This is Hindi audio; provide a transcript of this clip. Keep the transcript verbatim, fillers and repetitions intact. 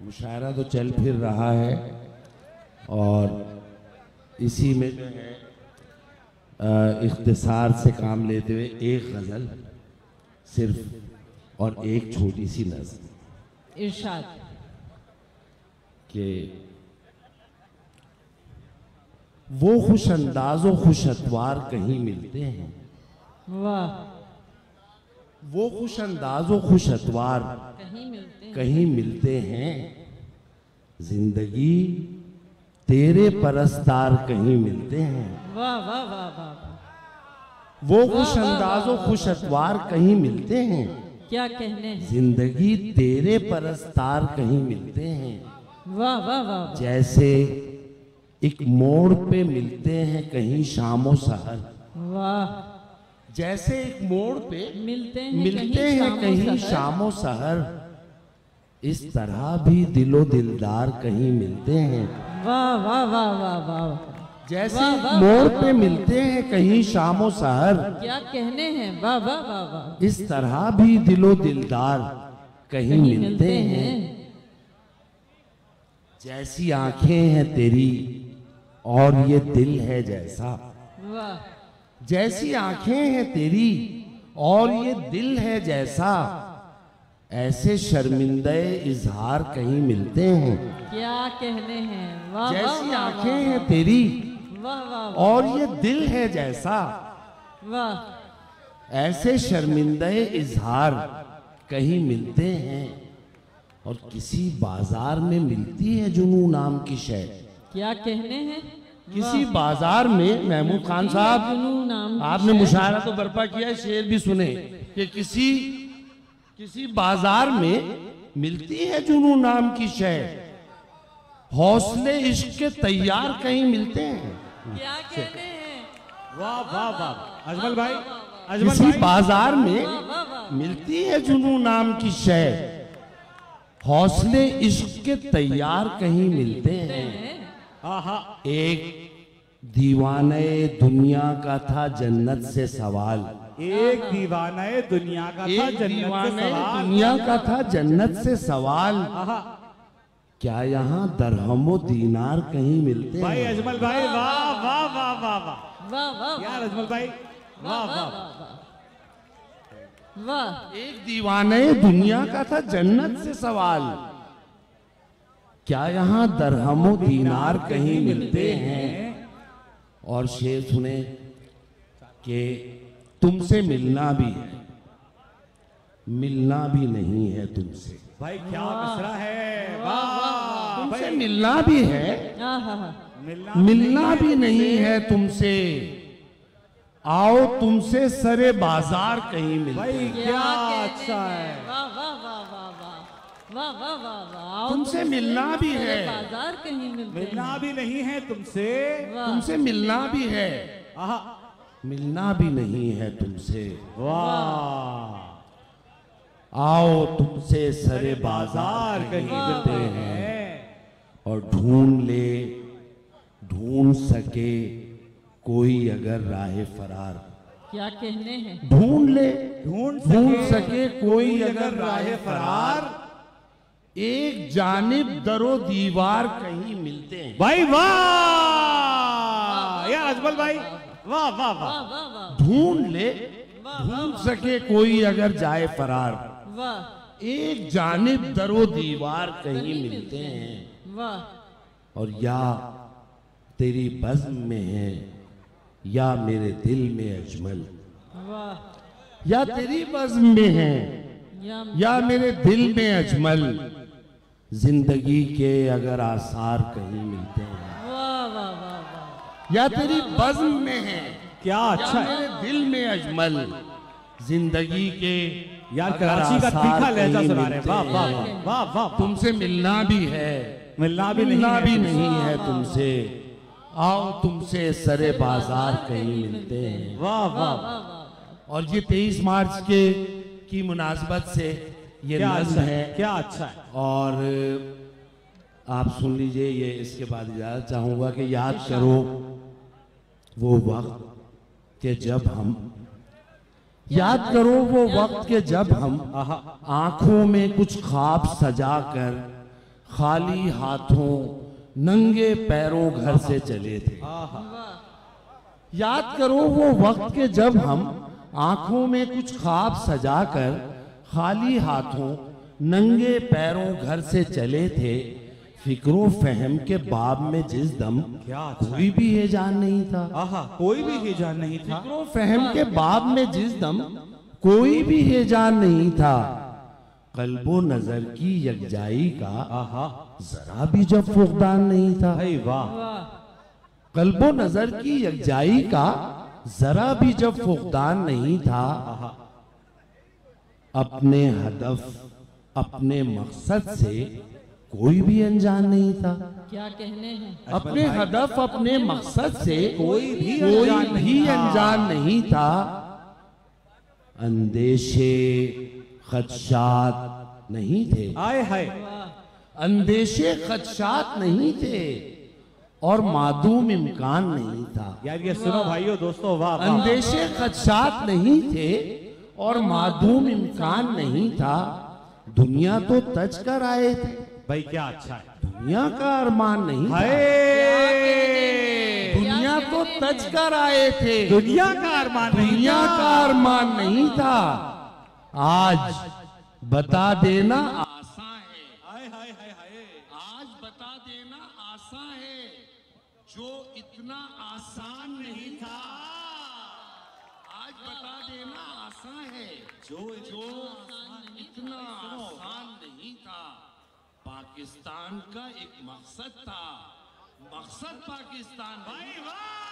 मुशायरा तो चल फिर रहा है और इसी में जो है इख्तिसार से काम लेते हुए एक गज़ल सिर्फ और एक छोटी सी नज़्म इरशाद कि वो खुश अंदाज़ो खुश अतवार कहीं मिलते हैं। वाह। वो खुश अंदाज़ो खुश अतवार कहीं मिलते हैं, कहीं मिलते हैं। जिंदगी तेरे परस्तार कहीं मिलते हैं। वाह वाह वाह वाह। वो खुश अंदाज़ो खुश अतवार कहीं मिलते हैं। क्या कहने हैं। जिंदगी तेरे परस्तार कहीं मिलते हैं। वाह वाह वाह। जैसे एक मोड़ पे मिलते हैं कहीं शामो सहर। वाह। जैसे एक मोड़ पे मिलते हैं मिलते हैं कहीं शामो सहर, इस तरह भी दिलो दिलदार कहीं मिलते हैं। वाह वाह वाह वाह वाह। जैसे वाह, एक वाह, मोड़ वाह, पे मिलते हैं कहीं शामो सहर, क्या कहने हैं। वाह वाह वाह वाह। इस तरह भी दिलो दिलदार कहीं, कहीं मिलते, मिलते हैं। हैं। जैसी आंखें हैं तेरी और ये दिल है जैसा। वाह। जैसी आंखें हैं तेरी और ये दिल है जैसा, ऐसे शर्मिंदे इजहार कहीं मिलते हैं। क्या कहने हैं। वाह वाह जैसी वाह, आंखें वाह, हैं तेरी वाह वाह वाह, और ये दिल है जैसा, वाह। ऐसे शर्मिंदे इजहार कहीं मिलते हैं। और किसी बाजार में मिलती है जुनू नाम की शय। क्या कहने हैं। किसी बाजार में महमूद खान साहब, जुनू नाम की आपने शय। मुशायरा तो बर्पा किया है, शेर भी सुने कि किसी किसी बाजार में मिलती है जुनू नाम की शय, हौसले इश्क के तैयार कहीं मिलते हैं। क्या कहने हैं। वाह वाह वाह। अजमल भाई, अजमल किसी भाई, बाजार में वाह वाह वाह। मिलती है जुनू नाम की शय, हौसले इश्क के तैयार कहीं मिलते हैं। आहा, एक दीवाने दुनिया का था जन्नत से सवाल। एक दीवाने दुनिया का था एक जन्नत से दीवाने सवाल। दुनिया का था जन्नत से सवाल, आहा, क्या यहाँ दरहमो दीनार कहीं मिलते भाई हैं। अजमल भाई, वाह वाह वाह वाह वाह। वाह वाह यार अजमल भाई, वाह वाह। वाह। एक दीवाने दुनिया का था जन्नत से सवाल, क्या यहाँ दरहमो दीनार कहीं मिलते हैं। और शेर सुने कि तुमसे मिलना भी है, मिलना भी नहीं है तुमसे। भाई क्या मिसरा है। वाह। तुमसे मिलना भी है, आहा, मिलना मिलना भी नहीं है तुमसे। आओ तुमसे सरे बाजार कहीं मिलते भाई हैं। क्या कहने अच्छा है। हैं। वाह वाह वाह वाह वाह वाह वाह वाह वाह। आओ तुमसे मिलना भी मेरे है, बाजार कहीं मिलते हैं। मिलना भी नहीं है तुमसे। वाह। तुमसे मिलना भी है, आहा, मिलना भी नहीं है तुमसे। वाह। आओ तुमसे सरे बाजार बाजार कहीं कहीं मिलते मिलते हैं। हैं। और ढूंढ ले ढूंढ सके कोई अगर राह फरार। क्या कहने हैं। ढूंढ ले ढूंढ ढूंढ सके सके कोई अगर राह फरार, एक जानिब दरो दीवार कहीं मिलते हैं। भाई वाह। यार अजमल भाई, वाह वाह वाह। वाह वाह वाह ढूंढ ले ढूंढ सके कोई अगर जाए फरार, वाह एक जानिब दरो दीवार कहीं मिलते हैं। वाह। और या तेरी बज़्म में है या मेरे दिल में अजमल, वाह। या तेरी बज़्म में है या या मेरे दिल में अजमल, जिंदगी के अगर आसार कहीं मिलते हैं। वाह वाह वाह वाह। या तेरी बज़्म में है क्या या अच्छा है। मेरे दिल में अजमल, जिंदगी के यार अगर कराची का आसार तीखा लहजा कहीं सुना रहे हैं। मिलते वाह वाह हैं। वाह वाह वाह। तुमसे मिलना भी है, मिलना भी नहीं मिलना है भी तुमसे। नहीं है तुमसे। आओ तुमसे सरे बाजार कहीं मिलते हैं। वाह वाह। वाह वाह। और ये तेईस मार्च के की मुनासबत से ये क्या नज़्म अच्छा है। है, क्या अच्छा है। और आप सुन लीजिए ये। इसके बाद इजाज़त चाहूँगा कि याद करो वो वक्त कि जब हम याद करो वो वक्त के जब हम आहा, आंखों में कुछ ख्वाब सजा कर खाली हाथों नंगे पैरों घर से चले थे। याद करो वो वक्त के जब हम आंखों में कुछ ख्वाब सजाकर खाली हाथों नंगे पैरों घर से चले थे। फिक्रो फहम के बाब में जिस दम क्या अच्छा कोई भी हेजान नहीं था। आहा, कोई भी हिजान नहीं था। फिक्रो फहम के बाब में जिस दम कोई भी हेजान नहीं था। कल्बो नजर की यकजाई का आहा, जरा भी जब फुकदान नहीं था। भाई वाह, कल्बो नजर की यकजाई का जरा भी जब फुकदान नहीं था। अपने हदफ अपने मकसद से कोई भी अनजान नहीं था। क्या कहने हैं। अपने हदफ अपने मकसद से कोई भी कोई अनजान भी नहीं था। अनजान नहीं था। अंदेशे खदशात नहीं थे। आए हाय, अंदेशे खदशात नहीं थे और मादूम इम्कान नहीं था। यार ये सुनो भाइयों दोस्तों, वाह वाह, अंदेशे खदशात नहीं थे और मादूम इम्कान नहीं था। दुनिया तो तज कर आए थे, भाई क्या अच्छा है। दुनिया का अरमान नहीं था। हाय, दुनिया तो तज कर आए थे, दुनिया का अरमान नहीं दुनिया था। का अरमान नहीं था। आज बता देना आसान है, हाय हाय हाय हाय, आज बता देना आसान है जो इतना आसान नहीं था। आज बता देना आसान है जो जो इतना आसान नहीं था। पाकिस्तान का एक मकसद था, मकसद पाकिस्तान। भाई वाह,